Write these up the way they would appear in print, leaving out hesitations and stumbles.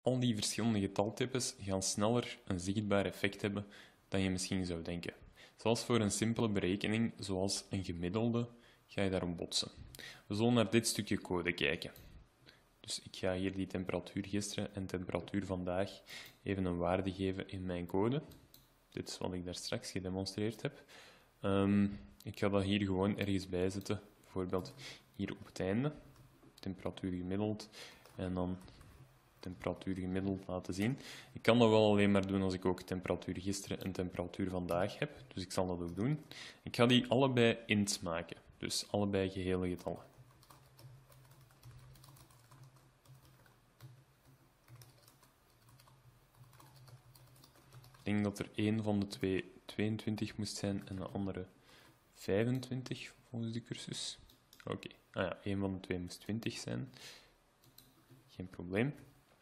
Al die verschillende getaltypes gaan sneller een zichtbaar effect hebben dan je misschien zou denken. Zelfs voor een simpele berekening, zoals een gemiddelde, ga je daarop botsen. We zullen naar dit stukje code kijken. Dus ik ga hier die temperatuur gisteren en temperatuur vandaag even een waarde geven in mijn code. Dit is wat ik daar straks gedemonstreerd heb. Ik ga dat hier gewoon ergens bij zetten. Bijvoorbeeld hier op het einde. Temperatuur gemiddeld. En dan temperatuur gemiddeld laten zien. Ik kan dat wel alleen maar doen als ik ook temperatuur gisteren en temperatuur vandaag heb. Dus ik zal dat ook doen. Ik ga die allebei int maken. Dus allebei gehele getallen. Ik denk dat er één van de twee 22 moest zijn en de andere 25 volgens de cursus. Oké, ah ja, één van de twee moest 20 zijn. Geen probleem.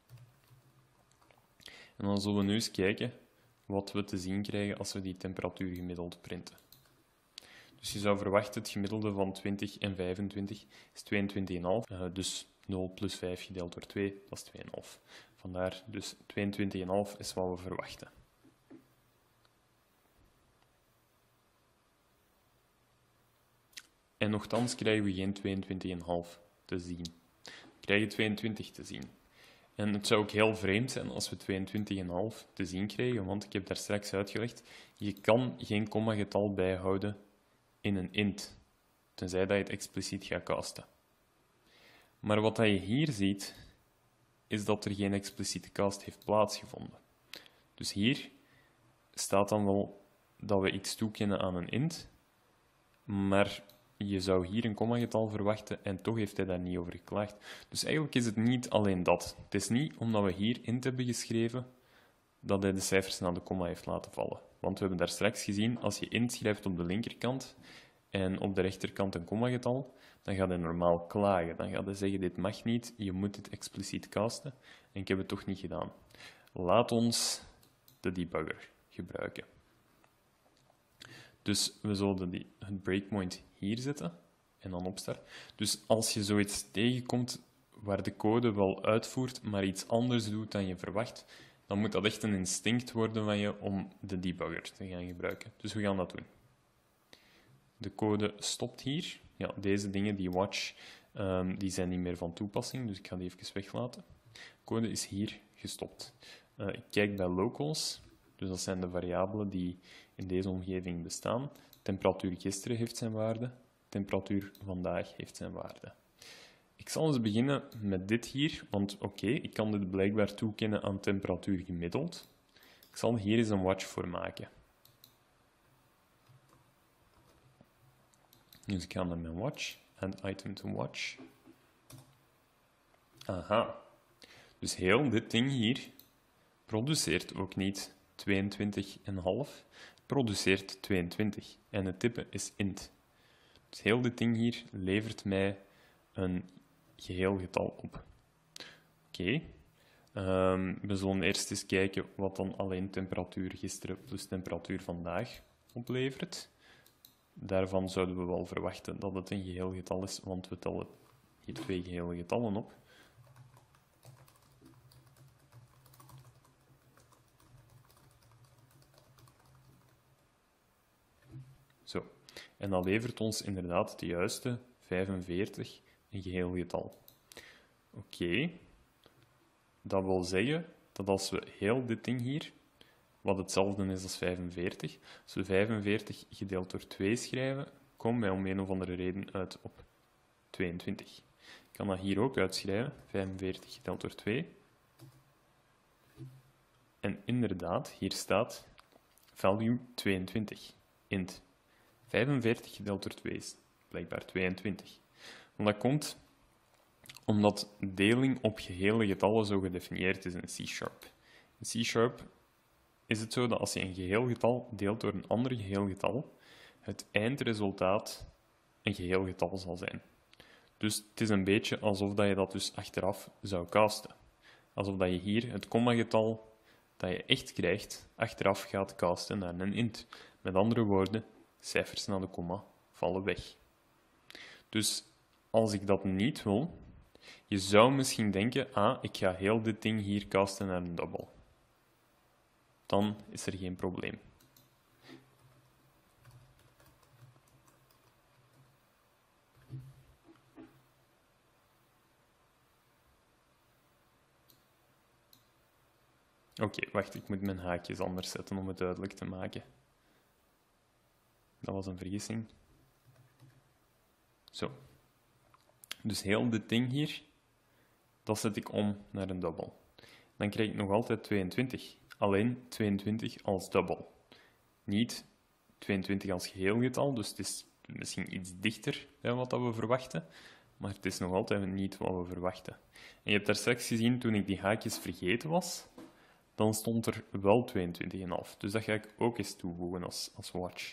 En dan zullen we nu eens kijken wat we te zien krijgen als we die temperatuur gemiddeld printen. Dus je zou verwachten het gemiddelde van 20 en 25 is 22,5. Dus 0 plus 5 gedeeld door 2, dat is 2,5. Vandaar dus 22,5 is wat we verwachten. En nochtans krijgen we geen 22,5 te zien. We krijgen 22 te zien. En het zou ook heel vreemd zijn als we 22,5 te zien krijgen, want ik heb daar straks uitgelegd, je kan geen kommagetal bijhouden in een int, tenzij dat je het expliciet gaat casten. Maar wat je hier ziet, is dat er geen expliciete cast heeft plaatsgevonden. Dus hier staat dan wel dat we iets toekennen aan een int, maar je zou hier een kommagetal verwachten en toch heeft hij daar niet over geklaagd. Dus eigenlijk is het niet alleen dat. Het is niet omdat we hier int hebben geschreven dat hij de cijfers naar de komma heeft laten vallen. Want we hebben daar straks gezien, als je int schrijft op de linkerkant en op de rechterkant een kommagetal, dan gaat hij normaal klagen. Dan gaat hij zeggen, dit mag niet, je moet het expliciet casten. En ik heb het toch niet gedaan. Laat ons de debugger gebruiken. Dus we zullen het breakpoint hier zetten en dan opstarten. Dus als je zoiets tegenkomt waar de code wel uitvoert, maar iets anders doet dan je verwacht, dan moet dat echt een instinct worden van je om de debugger te gaan gebruiken. Dus we gaan dat doen. De code stopt hier. Ja, deze dingen, die watch, die zijn niet meer van toepassing, dus ik ga die even weglaten. De code is hier gestopt. Ik kijk bij locals, dus dat zijn de variabelen die in deze omgeving bestaan. Temperatuur gisteren heeft zijn waarde, temperatuur vandaag heeft zijn waarde. Ik zal eens beginnen met dit hier, want oké, ik kan dit blijkbaar toekennen aan temperatuur gemiddeld. Ik zal hier eens een watch voor maken. Dus ik ga naar mijn watch, add item to watch. Aha. Dus heel dit ding hier produceert ook niet 22,5, produceert 22. En het type is int. Dus heel dit ding hier levert mij een geheel getal op. Oké. We zullen eerst eens kijken wat dan alleen temperatuur gisteren plus temperatuur vandaag oplevert. Daarvan zouden we wel verwachten dat het een geheel getal is, want we tellen hier twee gehele getallen op. Zo. En dat levert ons inderdaad de juiste 45, een geheel getal. Oké. Dat wil zeggen dat als we heel dit ding hier, wat hetzelfde is als 45, als we 45 gedeeld door 2 schrijven, komen wij om een of andere reden uit op 22. Ik kan dat hier ook uitschrijven, 45 gedeeld door 2. En inderdaad, hier staat value 22, int. 45 gedeeld door 2 is blijkbaar 22. En dat komt omdat deling op gehele getallen zo gedefinieerd is in C#. In C# is het zo dat als je een geheel getal deelt door een ander geheel getal, het eindresultaat een geheel getal zal zijn. Dus het is een beetje alsof dat je dat dus achteraf zou casten. Alsof dat je hier het kommagetal dat je echt krijgt, achteraf gaat casten naar een int. Met andere woorden, cijfers na de komma vallen weg. Dus als ik dat niet wil, Je zou misschien denken, ik ga heel dit ding hier casten naar een double. Dan is er geen probleem. Oké, wacht, ik moet mijn haakjes anders zetten om het duidelijk te maken. Dat was een vergissing. Zo. Dus heel dit ding hier, dat zet ik om naar een double. Dan krijg ik nog altijd 22. Alleen 22 als double. Niet 22 als geheel getal, dus het is misschien iets dichter dan wat we verwachten, maar het is nog altijd niet wat we verwachten. En je hebt daar straks gezien, toen ik die haakjes vergeten was, dan stond er wel 22,5. Dus dat ga ik ook eens toevoegen als watch.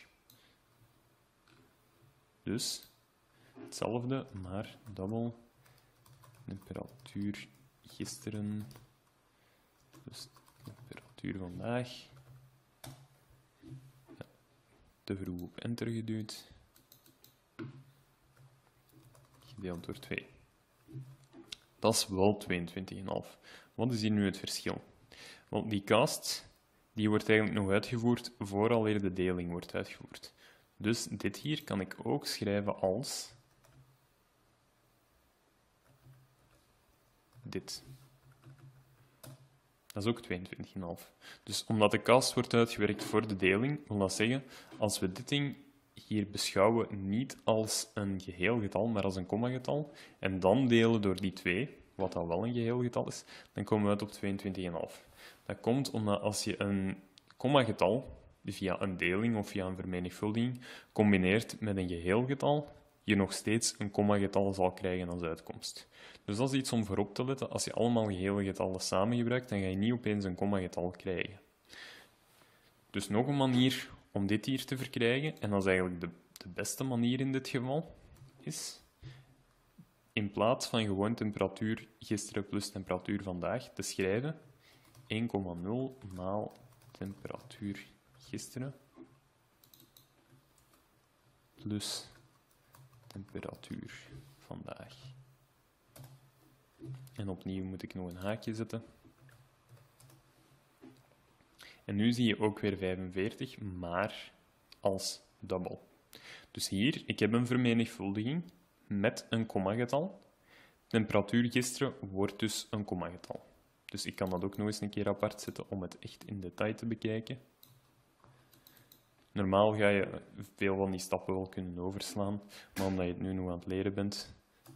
Dus hetzelfde, maar double. Temperatuur gisteren. Dus temperatuur vandaag. Ja, te vroeg op enter geduwd. Gedeeld door 2. Dat is wel 22,5. Wat is hier nu het verschil? Want die cast die wordt eigenlijk nog uitgevoerd vooraleer de deling wordt uitgevoerd. Dus dit hier kan ik ook schrijven als dit. Dat is ook 22,5. Dus omdat de cast wordt uitgewerkt voor de deling, wil dat zeggen, als we dit ding hier beschouwen niet als een geheel getal, maar als een kommagetal, en dan delen door die 2, wat dan wel een geheel getal is, dan komen we uit op 22,5. Dat komt omdat als je een kommagetal, via een deling of via een vermenigvuldiging, combineert met een geheel getal, je nog steeds een kommagetal zal krijgen als uitkomst. Dus dat is iets om voorop te letten. Als je allemaal gehele getallen samen gebruikt, dan ga je niet opeens een kommagetal krijgen. Dus nog een manier om dit hier te verkrijgen, en dat is eigenlijk de beste manier in dit geval, is in plaats van gewoon temperatuur gisteren plus temperatuur vandaag te schrijven 1,0 maal temperatuur gisteren plus temperatuur vandaag. En opnieuw moet ik nog een haakje zetten. En nu zie je ook weer 45, maar als double. Dus hier, ik heb een vermenigvuldiging met een kommagetal. Temperatuur gisteren wordt dus een kommagetal. Dus ik kan dat ook nog eens een keer apart zetten om het echt in detail te bekijken. Normaal ga je veel van die stappen wel kunnen overslaan, maar omdat je het nu nog aan het leren bent,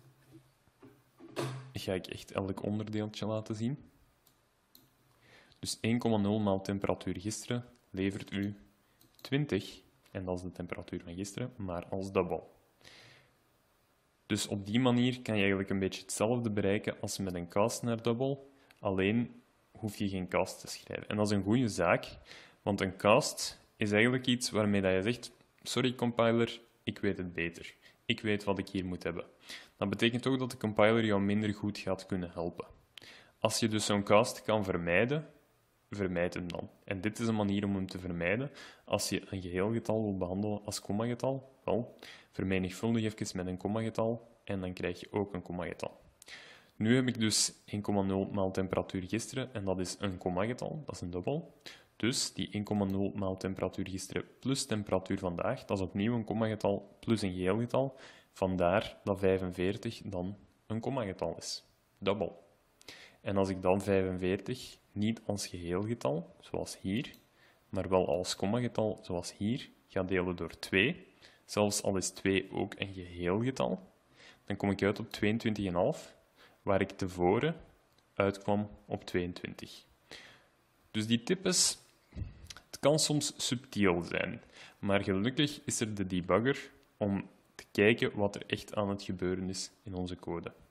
ga ik echt elk onderdeeltje laten zien. Dus 1,0 maal temperatuur gisteren levert u 20, en dat is de temperatuur van gisteren, maar als double. Dus op die manier kan je eigenlijk een beetje hetzelfde bereiken als met een cast naar double, alleen hoef je geen cast te schrijven. En dat is een goede zaak, want een cast is eigenlijk iets waarmee dat je zegt, sorry compiler, ik weet het beter. Ik weet wat ik hier moet hebben. Dat betekent ook dat de compiler jou minder goed gaat kunnen helpen. Als je dus zo'n cast kan vermijden, vermijd hem dan. En dit is een manier om hem te vermijden. Als je een geheel getal wil behandelen als kommagetal, wel, vermenigvuldig even met een kommagetal en dan krijg je ook een kommagetal. Nu heb ik dus 1,0 maal temperatuur gisteren en dat is een kommagetal, dat is een dubbel. Dus die 1,0 maal temperatuur gisteren plus temperatuur vandaag, dat is opnieuw een kommagetal plus een geheel getal. Vandaar dat 45 dan een kommagetal is. Double. En als ik dan 45 niet als geheel getal, zoals hier, maar wel als kommagetal, zoals hier, ga delen door 2, zelfs al is 2 ook een geheel getal, dan kom ik uit op 22,5, waar ik tevoren uitkwam op 22. Dus die tip is, het kan soms subtiel zijn, maar gelukkig is er de debugger om te kijken wat er echt aan het gebeuren is in onze code.